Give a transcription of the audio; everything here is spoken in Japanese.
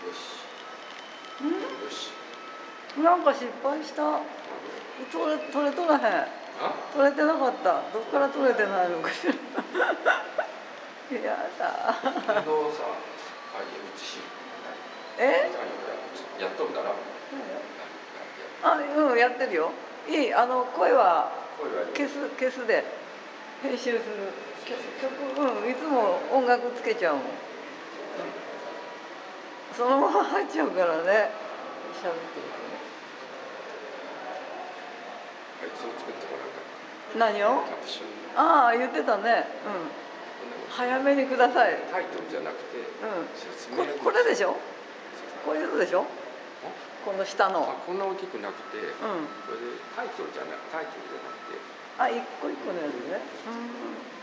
し。 うんよし。 なんか失敗した。取れとらへん。取れてなかった。どっから取れてないのかしら。やだ。 運動さ、うち。 え？ やっとるだろ。 うん、やってるよ。いい、声は消すで編集する。曲、いつも音楽つけちゃうもん。そのまま入っちゃうからね。喋ってるとね。 あいつを作ってもらうか。 何を？ああ、言ってたね。早めにください。 タイトルじゃなくて、 これでしょ？こういうのでしょ？この下の。 こんな大きくなくて、これでタイトルじゃなくて。 一個一個のやつね。